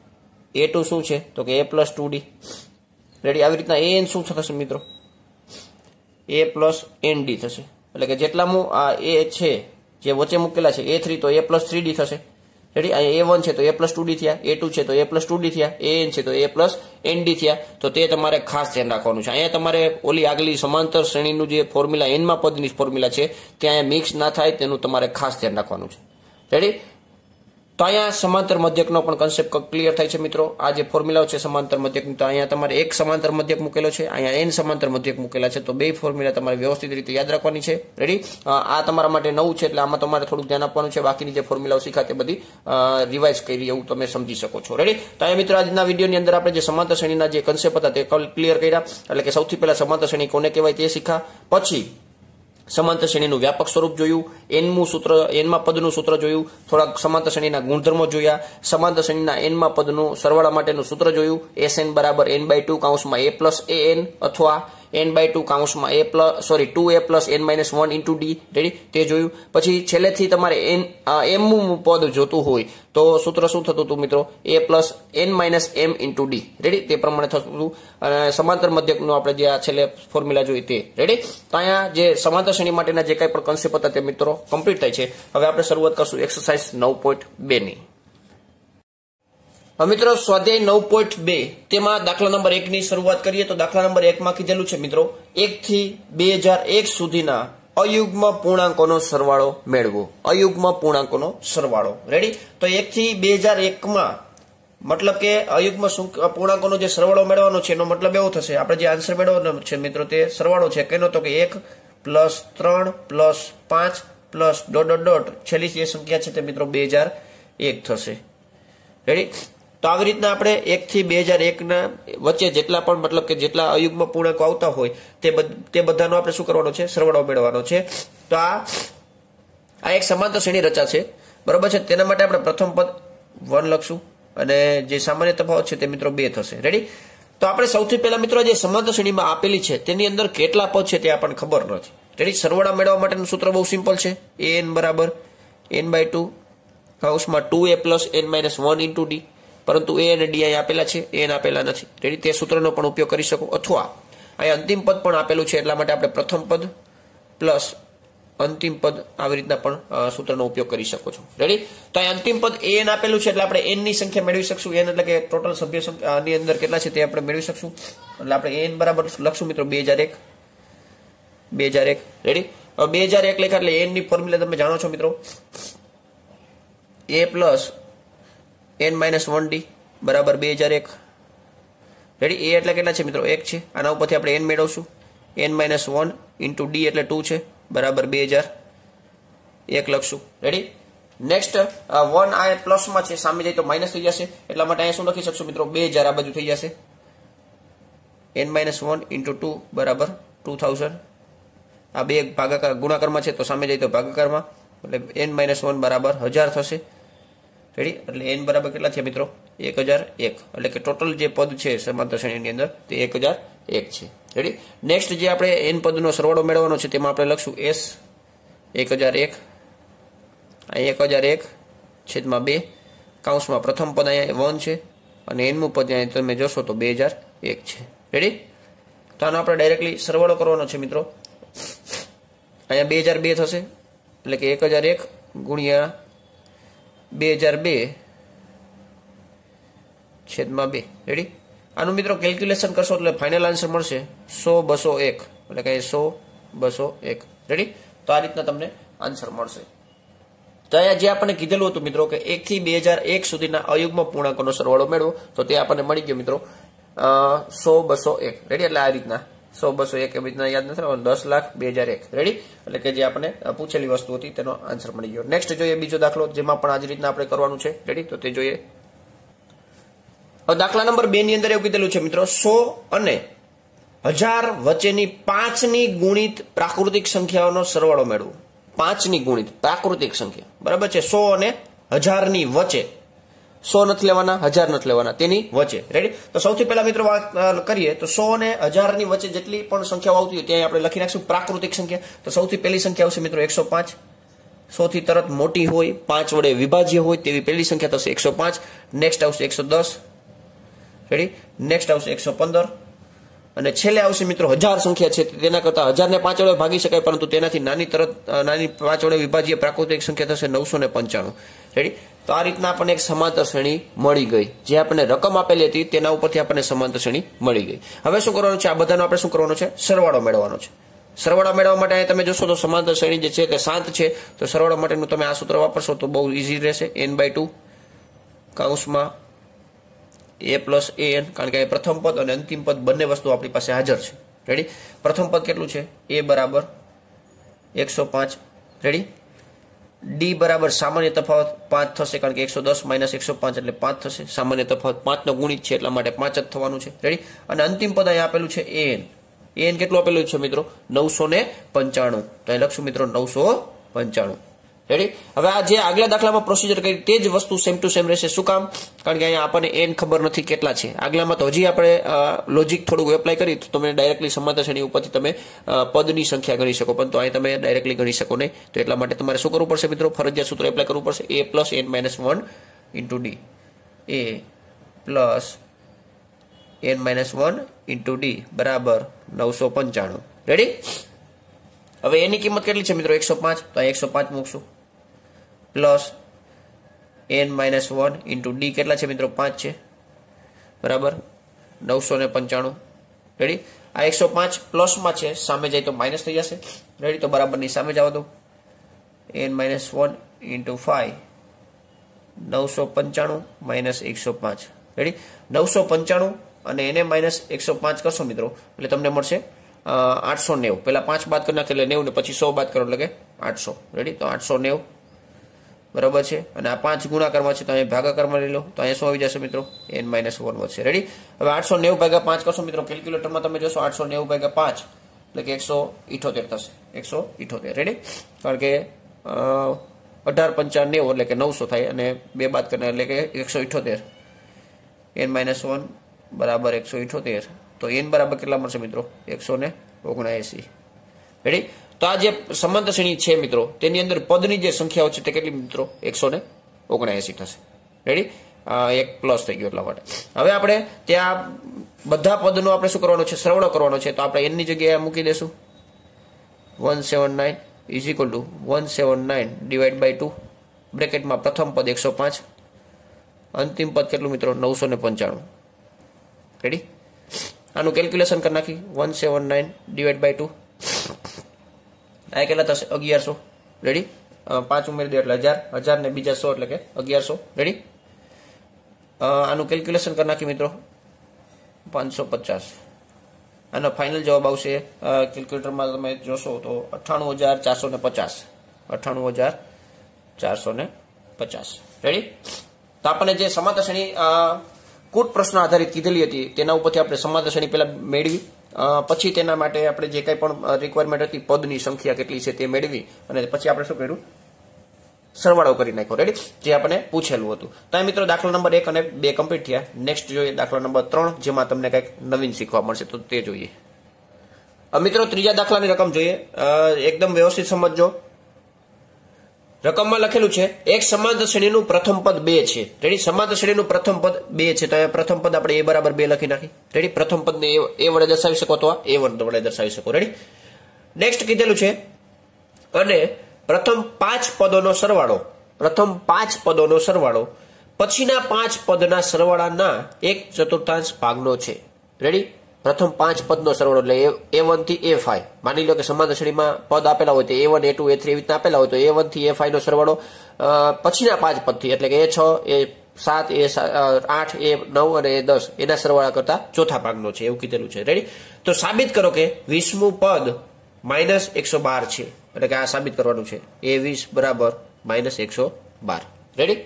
A two શું છે તો કે a plus two d ready. આવી રીતના એ એન શું થશે મિત્રો એ પ્લસ એન ડી થશે એટલે કે જેટલામાં આ એ છે જે વચ્ચે મૂકેલા છે એ થ્રી તો એ પ્લસ થ્રી ડી થશે રેડી। અહીંયા એ વન છે તો એ પ્લસ ટુ ડી થયા, એ ટુ છે તો એ પ્લસ ટુ ડી થયા, એ એન છે તો એ પ્લસ એન ડી થયા। તો તે તમારે ખાસ ધ્યાન રાખવાનું છે। અહીંયા તમારે ઓલી આગલી સમાંતર શ્રેણીનું જે ફોર્મ્યુલા એનમાં પદની ફોર્મ્યુલા છે ત્યાં મિક્સ ના થાય તેનું તમારે ખાસ ધ્યાન રાખવાનું છે રેડી। તો અહીંયા સમાંતર મધ્યકનો પણ કન્સેપ્ટ ક્લિયર થાય છે મિત્રો। આ જે ફોર્મ્યુલાઓ છે સમાંતર મધ્યકની તો અહીંયા તમારે એક સમાંતર મધ્યક મૂકેલો છે, અહીંયા એન સમાંતર મધ્યક મૂકેલા છે, તો બે ફોર્મ્યુલા તમારે વ્યવસ્થિત રીતે યાદ રાખવાની છે રેડી। આ તમારા માટે નવું છે એટલે આમાં તમારે થોડુંક ધ્યાન આપવાનું છે, બાકીની જે ફોર્મ્યુલાઓ શીખા તે બધી રિવાઇઝ કરી એવું તમે સમજી શકો છો રેડી। તો અહીંયા મિત્રો આજના વિડીયોની અંદર આપણે જે સમાંતર શ્રેણીના જે કન્સેપ્ટ હતા તે ક્લિયર કર્યા, એટલે કે સૌથી પહેલા સમાંતર શ્રેણી કોને કહેવાય તે શીખા, પછી સમાંતર શ્રેણીનું વ્યાપક સ્વરૂપ જોયું, એનમું સૂત્ર એનમાં પદનું સૂત્ર જોયું, થોડાક સમાંતર શ્રેણીના ગુણધર્મો જોયા, સમાંતર શ્રેણીના એનમાં પદનું સરવાળા માટેનું સૂત્ર જોયું, એસ એન બરાબર એન બાય ટુ કાઉન્સમાં એ પ્લસ એ એન અથવા એન બાય ટુ કાઉન્સમાં a plus sorry two a plus n minus one into d ready તે જોયું। પછી છેલ્લેથી તમારે એન એમનું પદ જોતું હોય તો સૂત્ર શું થતું હતું મિત્રો a plus n minus m into d ready તે પ્રમાણે થતું હતું। અને સમાંતર મધ્યકનું આપણે જે આ છેલ્લે ફોર્મ્યુલા જોઈ તે રેડી। તો અહીંયા જે સમાંતર શ્રેણી માટેના જે કાંઈ પણ કન્સેપ્ટ હતા તે મિત્રો કમ્પ્લીટ થાય છે। હવે આપણે શરૂઆત કરશું એક્સરસાઇઝ નવ પોઈન્ટ બે ની। મિત્રો સ્વાધ્યાય નવ પોઈન્ટ બે તેમાં દાખલા નંબર એક ની શરૂઆત કરીએ તો દાખલા નંબર એક માં કીધેલું છે મિત્રો એક થી બે હજાર એક સુધીના અયુગ્મ પૂર્ણાંકોનો સરવાળો મેળવો। અયુગ્મ પૂર્ણાંકોનો સરવાળો રેડી। તો એક થી બે હજાર એક માં મતલબ કે અયુગ્મ પૂર્ણાંકોનો જે સરવાળો મેળવવાનો છે એનો મતલબ એવો થશે, આપણે જે આન્સર મેળવવાનો છે મિત્રો તે સરવાળો છે કેનો તો કે એક પ્લસ ત્રણ પ્લસ પાંચ પ્લસ ડોટ ડોટ ડોટ છેલ્લી જે સંખ્યા છે તે મિત્રો બે હજાર એક થશે રેડી। તો આવી રીતના આપણે એક થી બે હજાર એક ના વચ્ચે જેટલા પણ મતલબ કે જેટલા અયુગ્મ પૂર્ણાંકો આવતા હોય તે તે બધાનો આપણે શું કરવાનો છે સરવાળો મેળવવાનો છે। તો આ આ એક સમાંતર શ્રેણી રચાશે બરોબર છે, તેના માટે આપણે પ્રથમ પદ વન લખશું અને જે સામાન્ય તફાવત છે તે મિત્રો બે થશે રેડી। તો આપણે સૌથી પહેલા મિત્રો જે સમાંતર શ્રેણીમાં આપેલી છે તેની અંદર કેટલા પદ છે તે આપણને ખબર નથી રેડી। સરવાળા મેળવવા માટેનું સૂત્ર બહુ સિમ્પલ છે, એ એન બરાબર એન બાય ટુ કાઉન્સમાં two a plus n minus one into d, પરંતુ એ અને ડી અહીંયા આપેલા છે, એન આપેલા નથી રેડી। તે સૂત્રનો પણ ઉપયોગ કરી શકો, અથવા અહીંયા અંતિમ પદ પણ આપેલું છે એટલા માટે આપણે પ્રથમ પદ પ્લસ અંતિમ પદ આવી રીતના પણ સૂત્રનો ઉપયોગ કરી શકો છો રેડી। તો અહીં અંતિમ પદ એન આપેલું છે એટલે આપણે એન ની સંખ્યા મેળવી શકશું, એન એટલે કે ટોટલ સભ્ય સંખ્યાની અંદર કેટલા છે તે આપણે મેળવી શકશું, એટલે આપણે એન બરાબર લખશું મિત્રો બે હજાર એક બે હજાર એક રેડી। હવે બે હજાર એક લખ્યા એટલે એન ની ફોર્મ્યુલા તમે જાણો છો મિત્રો a plus n minus one d બરાબર બે હજાર એક રેડી। એ એટલે કેટલા છે મિત્રો એક છે, આના ઉપરથી આપણે એન મેળવશું, n minus one into d એટલે ટુ છે બરાબર બે હજાર એક લખશું રેડી। નેક્સ્ટ વન આ પ્લસમાં છે સામે જાય તો માઇનસ થઈ જશે એટલા માટે અહીંયા શું લખી શકશું મિત્રો બે હજાર આ બાજુ થઈ જશે, n minus one into two બરાબર ટુ થાઉઝન્ડ, આ બે ભાગાકાર ગુણાકારમાં છે તો સામે જાય તો ભાગાકારમાં એટલે એન માઇનસ વન બરાબર હજાર થશે રેડી। એટલે એન બરાબર કેટલા થયા મિત્રો એક હજાર એક, એટલે કે ટોટલ જે પદ છે સમાંતર શ્રેણીની અંદર તે એક હજાર એક છે રેડી। નેક્સ્ટ જે આપણે એન પદનો સરવાળો મેળવવાનો છે તેમાં આપણે લખશું એસ એક હજાર એક અહીં એક હજાર એક છેદમાં બે કાઉન્સમાં પ્રથમ પદ અહીંયા વન છે અને એનમું પદ અહીંયા તમે જોશો તો બે હજાર એક છે રેડી। તો આનો આપણે ડાયરેક્ટલી સરવાળો કરવાનો છે મિત્રો, અહીંયા બે હજાર બે થશે એટલે કે એક હજાર એક ગુણ્યા બે હજાર બે છેદમાં બે રેડી। આનું મિત્રો કેલ્ક્યુલેશન કરશો એટલે ફાઇનલ આન્સર મળશે સો બસો એક એટલે કે સો બસો એક રેડી। તો આ રીતના તમને આન્સર મળશે। તો અહીંયા જે આપણને કીધેલું હતું મિત્રો કે એક થી બે હજાર એક સુધીના અયુગ્મ પૂર્ણાંકોનો સરવાળો મેળવો તો તે આપણને મળી ગયો મિત્રો સો બસો એક રેડી। એટલે આ રીતના સો બસો એક એવી રીતના યાદ નથી, દસ લાખ બે હજાર એક રેડી, એટલે કે જે આપણે પૂછેલી વસ્તુ હતી તેનો આન્સર મળી ગયો। નેક્સ્ટ જોઈએ બીજો દાખલો જેમાં પણ આ જ રીતના આપણે કરવાનું છે રેડી, તો તે જોઈએ। દાખલા નંબર બે ની અંદર એવું કીધેલું છે મિત્રો સો અને હજાર વચ્ચેની પાંચની ગુણિત પ્રાકૃતિક સંખ્યાઓનો સરવાળો મેળવો। પાંચની ગુણિત પ્રાકૃતિક સંખ્યા બરાબર છે, સો અને હજારની વચ્ચે, સો નથી લેવાના હજાર નથી લેવાના તેની વચ્ચે રેડી। તો સૌથી પહેલા મિત્રો વાત કરીએ તો સો અને હજાર ની વચ્ચે જેટલી પણ સંખ્યાઓ આવતી હોય ત્યાં આપણે લખી નાખશું પ્રાકૃતિક સંખ્યા। તો સૌથી પહેલી સંખ્યા આવશે મિત્રો એકસો પાંચ, સો થી તરત મોટી હોય પાંચ વડે વિભાજ્ય હોય તેવી પહેલી સંખ્યા થશે એકસો પાંચ। નેક્સ્ટ આવશે એકસો દસ, રેડી. નેક્સ્ટ આવશે એકસો પંદર અને છેલ્લે આવશે મિત્રો હજાર સંખ્યા છે તેના કરતા હજાર ને પાંચ વડે ભાગી શકાય પરંતુ તેનાથી નાની તરત નાની પાંચ વડે વિભાજ્ય પ્રાકૃતિક સંખ્યા થશે નવસો ને પંચાણું. રેડી. તો આ રીતના આપણને એક સમાંતર શ્રેણી મળી ગઈ. જે આપણને રકમ આપેલી હતી તેના ઉપરથી આપણને સમાંતર શ્રેણી મળી ગઈ. હવે શું કરવાનું છે? આ બધાનો આપણે શું કરવાનું છે? સરવાળો મેળવવાનો છે. સરવાળો મેળવવા માટે તમે જોશો તો સમાંતર શ્રેણી જે છે તે શાંત છે, તો સરવાળો માટેનું તમે આ સૂત્ર વાપરશો તો બહુ ઇઝી રહેશે. એન બાય ટુ કૌંસમાં એ પ્લસ એ એન, કારણ કે પ્રથમ પદ અને અંતિમ પદ બંને વસ્તુ આપણી પાસે હાજર છે. રેડી. પ્રથમ પદ કેટલું છે? એ બરાબર એકસો પાંચ. રેડી. ડી બરાબર સામાન્ય તફાવત પાંચ થશે, કારણ કે એકસો દસ માઇનસ એકસો પાંચ એટલે પાંચ થશે. સામાન્ય તફાવત પાંચનો ગુણિત છે એટલા માટે પાંચ જ થવાનું છે. રેડી. અને અંતિમ પદ અહીંયા આપેલું છે એન. એન કેટલું આપેલું છે મિત્રો? નવસો ને પંચાણું. તો અહીં લખશું મિત્રો નવસો પંચાણું. રેડી. હવે આ જે આગલા દાખલામાં પ્રોસિજર કરી તે જ વસ્તુ સેમ ટુ સેમ રહેશે. શું કામ? કારણ કે અહીંયા આપણને એન ખબર નથી કેટલા છે. આગલામાં તો હજી આપણે લોજિક થોડુંક એપ્લાય કરી તો તમે ડાયરેક્ટલી સમાંતર શ્રેણી ઉપરથી તમે પદની સંખ્યા ગણી શકો, પરંતુ અહીં તમે ડાયરેક્ટલી ગણી શકો નહીં. તો એટલા માટે તમારે શું કરવું પડશે મિત્રો? ફરજિયાત સૂત્ર એપ્લાય કરવું પડશે. A plus n minus one into d. A plus n minus one into d બરાબર નવસો પંચાણું. રેડી. હવે એની કિંમત કેટલી છે મિત્રો? એકસો પાંચ. તો અહીં એકસો પાંચ મૂકશું. Plus n minus one into d કેટલા છે મિત્રો? પાંચ છે. બરાબર નવસો ને પંચાણું. રેડી. આ એકસો પાંચ પ્લસમાં છે, સામે જાય તો માઇનસ થઈ જશે. રેડી. તો બરાબરની સામે જવા દો. N minus one into five નવસો પંચાણું માઇનસ એકસો પાંચ. રેડી. નવસો પંચાણું અને એને માઇનસ એકસો પાંચ કરશો મિત્રો એટલે તમને મળશે આઠસો નેવું. પેલા પાંચ બાદ કરી નાખે એટલે નેવું ને પછી સો બાદ કરો એટલે કે આઠસો. રેડી. તો આઠસો નેવું બરાબર છે. અને આ પાંચ ગુણાકારમાં છે તો અહીંયા ભાગાકારમાં લઈ લો તો અહીંયા શું આવી જશે મિત્રો? એન માઇનસ વન વધશે. રેડી. હવે આઠસો નેવું ભાગ્યા પાંચ કરશો મિત્રો કેલ્ક્યુલેટરમાં તમે જોશો આઠસો નેવું ભાગ્યા પાંચ એટલે કે એકસો ઇઠોતેર થશે. એકસો ઇઠોતેર. રેડી. કારણ કે અઢાર પંચાવન નેવું એટલે કે નવસો થાય અને બે બાદ કરીને એટલે કે એકસો ઇઠોતેર. એન માઇનસ વન બરાબર એકસો ઇઠોતેર. તો એન બરાબર કેટલા મળશે મિત્રો? એકસો ને ઓગણએસી. રેડી. તો આ જે સમાંતર શ્રેણી છે મિત્રો તેની અંદર પદની જે સંખ્યાઓ છે તે કેટલી મિત્રો? એકસો ને ઓગણએસી થશે. રેડી. એક પ્લસ થઈ ગયો એટલા માટે. હવે આપણે ત્યાં બધા પદનો આપણે શું કરવાનો છે? સરવાળો કરવાનો છે. તો આપણે એનની જગ્યાએ મૂકી દેશું one seven nine is equal to one seven nine divide by two બ્રેકેટમાં પ્રથમ પદ એકસો પાંચ, અંતિમ પદ કેટલું મિત્રો? નવસો ને પંચાણું. રેડી. આનું કેલ્ક્યુલેશન કરી નાખી. One seven nine divide by two આ કેટલા થશે? અગિયારસો. રેડી. પાંચ ઉમેરી દો એટલે હજાર. હજાર ને બીજા સો એટલે કે અગિયારસો. રેડી. આનું કેલ્ક્યુલેશન કરી નાખી મિત્રો પાંચસો પચાસ. આનો ફાઇનલ જવાબ આવશે કેલ્ક્યુલેટરમાં તમે જોશો તો અઠ્ઠાણું હજાર ચારસો ને પચાસ. અઠ્ઠાણું હજાર ચારસો ને પચાસ. રેડી. તો આપણને જે સમાંતર શ્રેણી કુટ પ્રશ્ન આધારિત કીધેલી હતી તેના ઉપરથી આપણે સમાંતર શ્રેણી પહેલા મેળવી, પછી તેના માટે આપણે જે કંઈ પણ રિક્વાયરમેન્ટ હતી પદની સંખ્યા કેટલી છે તે મેળવી અને પછી આપણે શું કર્યું? સરવાળો કરી નાખ્યો. રેડી. જે આપણને પૂછેલું હતું. તો મિત્રો દાખલા નંબર એક અને બે કમ્પ્લીટ થયા. નેક્સ્ટ જોઈએ દાખલા નંબર ત્રણ, જેમાં તમને કંઈક નવીન શીખવા મળશે તો તે જોઈએ. મિત્રો ત્રીજા દાખલાની રકમ જોઈએ. એકદમ વ્યવસ્થિત સમજજો. રકમમાં લખેલું છે એક સમાંતર શ્રેણીનું પ્રથમ પદ બે છે. રેડી. સમાંતર શ્રેણીનું પ્રથમ પદ બે છે તો અહીંયા પ્રથમ પદ આપણે એ બરાબર બે લખી નાખી. રેડી. પ્રથમ પદને એ વડે દર્શાવી શકો તો એ વડે દર્શાવી શકો. રેડી. નેક્સ્ટ કીધેલું છે અને પ્રથમ પાંચ પદોનો સરવાળો પ્રથમ પાંચ પદોનો સરવાળો પછીના પાંચ પદના સરવાળાના એક ચતુર્થાંશ ભાગનો છે. રેડી. પ્રથમ પાંચ પદનો સરવાળો એટલે એ વન થી એ ફાઈવ. માની લો કે સમાંતર શ્રેણીમાં પદ આપેલા હોય તો a one A two A three એવી રીતના આપેલા હોય તો એ વન થી એ ફાઈવ નો સરવાળો પછીના પાંચ પદથી એટલે કે એ છ એ સાત એ આઠ એ નવ અને એ દસ એના સરવાળા કરતા ચોથા ભાગનો છે એવું કીધેલું છે. રેડી. તો સાબિત કરો કે વીસમું પદ માઇનસ એકસો બાર છે. એટલે કે આ સાબિત કરવાનું છે. એ વીસ બરાબર માઇનસ એકસો બાર. રેડી.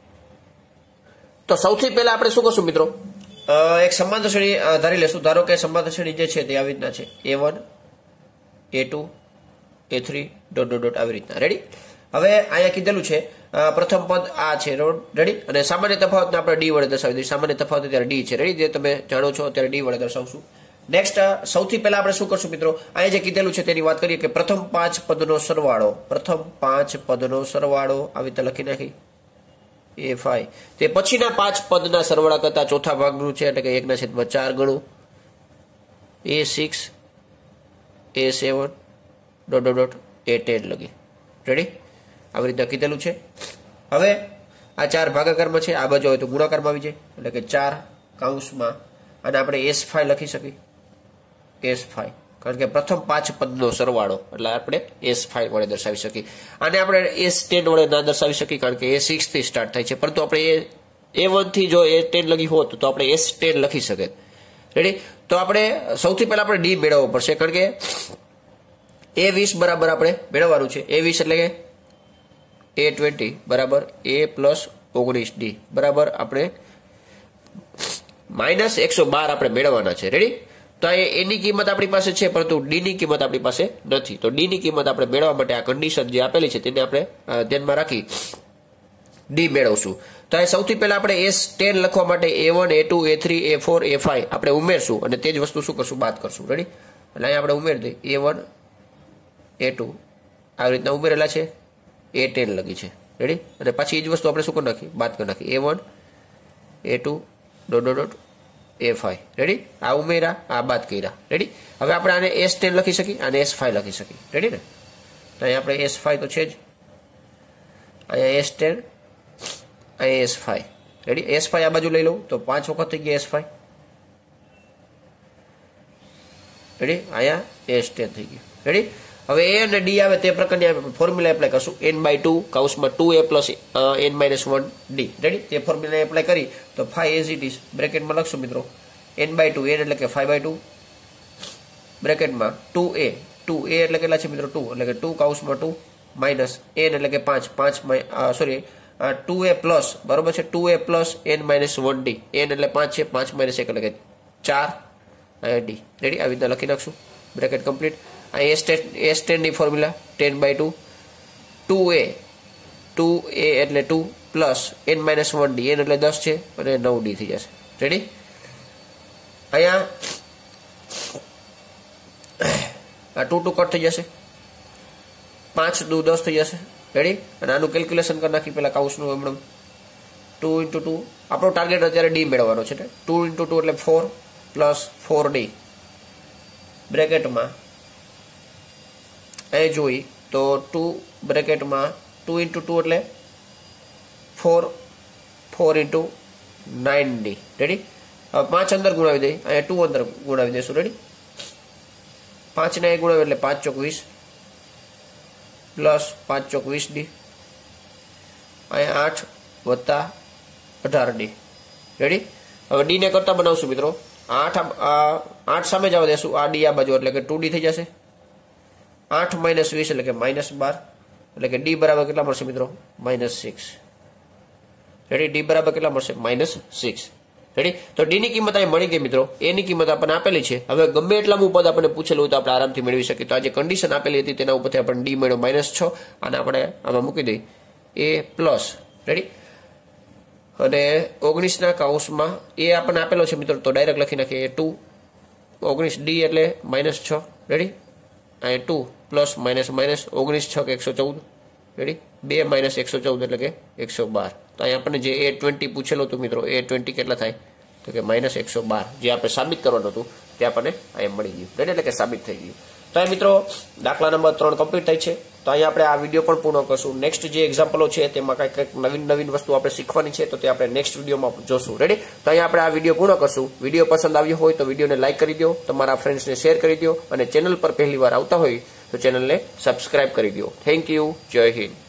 તો સૌથી પહેલા આપણે શું કરશું મિત્રો? એક સમાંતર શ્રેણી ધારી લેશું. ધારો કે સમાંતર શ્રેણી જે છે તે આવી રીતના છે એ વન એ ટુ એ થ્રી ડોટ ડોટ ડોટ આવી રીતના. રેડી. હવે અહીંયા કીધેલું છે પ્રથમ પદ આ છે. રેડી. અને સામાન્ય તફાવતને આપણે ડી વડે દર્શાવી દઈશું. સામાન્ય તફાવત અત્યારે ડી છે. રેડી. જે તમે જાણો છો અત્યારે ડી વડે દર્શાવશું. નેક્સ્ટ સૌથી પહેલા આપણે શું કરશું મિત્રો? અહીંયા જે કીધેલું છે તેની વાત કરીએ કે પ્રથમ પાંચ પદનો સરવાળો પ્રથમ પાંચ પદનો સરવાળો આવી રીતે લખી નાખી. એ ફાઈવ તે પછીના પાંચ પદના સરવાળા કરતા ચોથા ભાગનું છે એટલે કે એકના છેદમાં ચાર ગણું a six a seven dot dot dot a ten લગી રેડી આવી રીતે કીધેલું છે. હવે આ ચાર ભાગાકારમાં છે આ બાજુ હોય તો ગુણાકારમાં આવી જાય એટલે કે ચાર કૌંસમાં અને આપણે એસ ફાઈવ લખી શકીએ એસ ફાઈવ કારણ કે પ્રથમ પાંચ પદનો સરવાળો એટલે આપણે એસ ફાઈવ વડે દર્શાવી શકીએ. આને આપણે એસ ટેન વડે ના દર્શાવી શકીએ કારણ કે એ સિક્સ થી સ્ટાર્ટ થાય છે પરંતુ આપણે એ એ વન થી જો એ ટેન લખી હોત તો આપણે એસ ટેન લખી શકીએ રેડી. તો આપણે સૌથી પહેલા આપણે ડી મેળવવો પડશે કારણ કે એ વીસ બરાબર આપણે મેળવવાનું છે. એ વીસ એટલે કે એ ટ્વેન્ટી બરાબર એ પ્લસ ઓગણીસ ડી બરાબર આપણે માઇનસ એકસો બાર આપણે મેળવવાના છે રેડી. તો એની કિંમત આપણી પાસે છે પરંતુ ડી ની કિંમત આપણી પાસે નથી. તો ડી ની કિંમત આપણે મેળવવા માટે આ કન્ડિશન જે આપેલી છે તેને આપણે ધ્યાનમાં રાખી ડી મેળવશું. તો એ સૌથી પહેલા આપણે એસ ટેન લખવા માટે a one A two A three a four a five આપણે ઉમેરશું અને તે જ વસ્તુ શું કરશું બાદ કરશું રેડી. એટલે અહીંયા આપણે ઉમેરી દઈએ એ વન એ ટુ આવી રીતના ઉમેરેલા છે એ ટેન લગી છે રેડી. અને પછી એ જ વસ્તુ આપણે શું કરી નાખી બાદ કરી નાખી a one A two dot dot dot a five ready. આ ઉમેરા આ બાદ કર્યા રેડી. હવે આપણે આને એસ ટેન લખી શકીએ અને એસ ફાઈવ લખી શકીએ રેડી ને. તો અહીંયા આપણે એસ ફાઈવ તો છે જ અહીંયા એસ ટેન અહીંયા S five ready. S five આ બાજુ લઈ લઉં તો પાંચ વખત થઈ ગયા એસ ફાઈવ રેડી. અહીંયા એસ ટેન થઈ ગયું રેડી. હવે એ અને ડી આવે તે પ્રકારની ફોર્મ્યુલા એપ્લાય કરશું એન બાય ટુ કાઉસમાં two a plus n minus one d ready. તે ફોર્મ્યુલા એપ્લાય કરી તો ફાઈવ એઝ ઇટ ઇઝ બ્રેકેટમાં લખશું મિત્રો એન બાય ટુ એન એટલે કે ફાઈવ બાય ટુ બ્રેકેટમાં ટુ એ ટુ એ એટલે કેટલા છે મિત્રો ટુ એટલે કે ટુ કાઉસમાં ટુ માઇનસ એન એટલે કે પાંચ પાંચ સોરી ટુ એ પ્લસ બરોબર છે two a plus n minus one d n એટલે પાંચ છે પાંચ માઇનસ એક એટલે કે ચાર ડી રેડી. આવી રીતે લખી નાખશું બ્રેકેટ કમ્પ્લીટ. એસ એસ ટેનની formula ten by two two a two a એટલે two plus n minus one d n એટલે દસ છે અને નવ ડી થઈ જશે રેડી. અહીંયા આ ટુ ટુ કટ થઈ જશે પાંચ દુ દસ થઈ જશે રેડી. અને આનું કેલ્ક્યુલેશન કરી નાખી પેલા કાઉસનું હમણાં ટુ ઇન્ટુ ટુ આપણો ટાર્ગેટ અત્યારે ડી મેળવવાનો છે ટુ ઇન્ટુ ટુ એટલે ફોર પ્લસ ફોર ડી બ્રેકેટમાં એ જોઈ તો ટુ બ્રેકેટમાં ટુ ઇન્ટુ ટુ એટલે four four into nine d ready. હવે પાંચ અંદર ગુણાવી દઈએ અહીંયા ટુ અંદર ગુણાવી દઈશું રેડી. પાંચને એ ગુણાવી એટલે પાંચ ચોક વીસ પ્લસ પાંચ ચોક વીસ ડી અહીંયા આઠ વત્તા અઢાર ડી રેડી. હવે ડી ને કરતા બનાવશું મિત્રો આઠ આઠ સામે જવા દેશું આ ડી આ બાજુ એટલે કે ટુ ડી થઈ જશે. આઠ માઇનસ વીસ એટલે કે માઇનસ બાર એટલે કે ડી બરાબર કેટલા મળશે મિત્રો માઇનસ સિક્સ રેડી. ડી બરાબર કેટલા મળશે માઇનસ સિક્સ રેડી. તો ડી ની કિંમત અહીં મળી ગઈ મિત્રો. એની કિંમત આપણને આપેલી છે. હવે ગમે એટલાનું પદ આપણને પૂછેલું હોય તો આપણે આરામથી મેળવી શકીએ. તો આ જે કન્ડિશન આપેલી હતી તેના ઉપરથી આપણે ડી મળ્યો માઇનસ છ અને આપણે આમાં મૂકી દઈએ એ પ્લસ રેડી. અને ઓગણીસના કાઉસમાં એ આપણને આપેલો છે મિત્રો તો ડાયરેક્ટ લખી નાખીએ એ ટુ ઓગણીસ ડી એટલે માઇનસ છ રેડી. અહીં ટુ પ્લસ માઇનસ માઇનસ ઓગણીસ છ કે એકસો ચૌદ રેડી. બે માઇનસ એકસો ચૌદ એટલે કે એકસો બાર. તો અહીં આપણને જે એ ટ્વેન્ટી પૂછેલું હતું મિત્રો એ ટ્વેન્ટી કેટલા થાય તો કે માઇનસ એકસો બાર જે આપણે સાબિત કરવાનું હતું તે આપણને અહીંયા મળી ગયું રેડી એટલે કે સાબિત થઈ ગયું. તો અહીં મિત્રો દાખલા નંબર ત્રણ કમ્પ્લીટ થાય છે. તો અહીંયા આપણે આ વિડીયો પણ પૂર્ણ કરશું. નેક્સ્ટ જે એક્ઝામ્પલો છે તેમાં કંઈક કંઈક નવીન નવીન વસ્તુ આપણે શીખવાની છે તો તે આપણે નેક્સ્ટ વિડીયોમાં જોશું રેડી. તો અહીંયા આપણે આ વિડીયો પૂર્ણ કરશું. વિડીયો પસંદ આવ્યો હોય તો વિડીયોને લાઇક કરી દો, તમારા ફ્રેન્ડ્સને શેર કરી દો અને ચેનલ પર પહેલી વાર આવતા હોય તો ચેનલને સબસ્ક્રાઇબ કરી દો. Thank you. જય હિન્દ.